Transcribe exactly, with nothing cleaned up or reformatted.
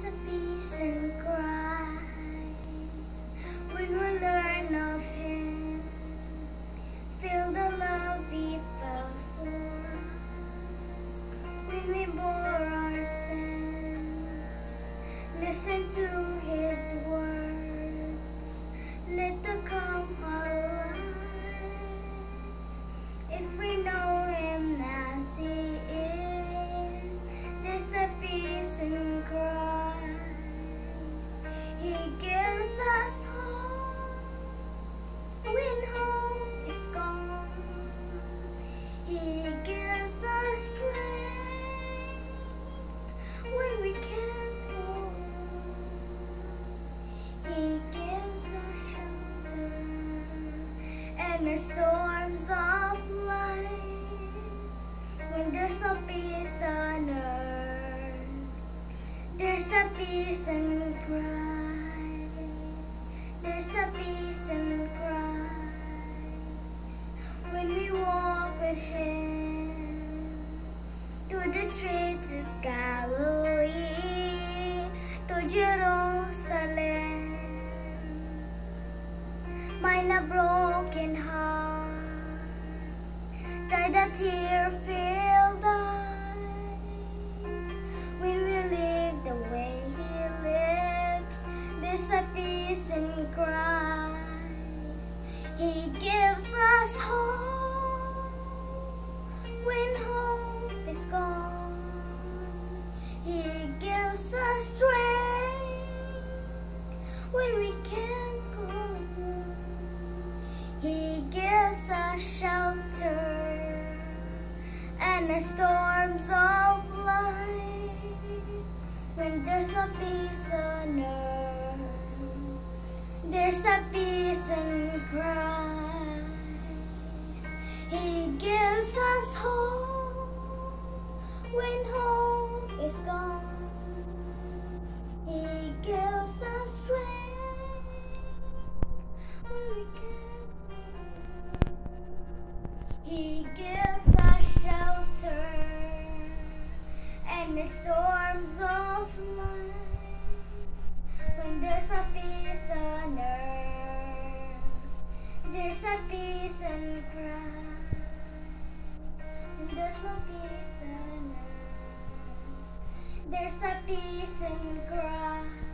a peace in Christ when we learn of Him. Feel the love He felt for us when we bore our sins. Listen to His words, let them come alive. If we know Him as He is, there's a peace in Christ. He gives us hope when hope is gone. He gives us strength when we can't go on. He gives us shelter and the storms of life. When there's no peace on earth, there's a peace in Christ. There's a peace in Christ when we walk with Him to the streets of Galilee, to Jerusalem. Mind a broken heart, dry the tear-filled eyes. When we live the way He lives, there's a peace in Christ. He gives us hope when hope is gone. He gives us strength when we can't go on. He gives us shelter and the storms of life. When there's no peace on earth, there's a peace in Christ. He gives us hope when hope is gone. He gives us strength when we can't. He gives us shelter and the storms of life. When there's no peace on earth, there's a peace in Christ. When there's no peace on earth, there's a peace in Christ.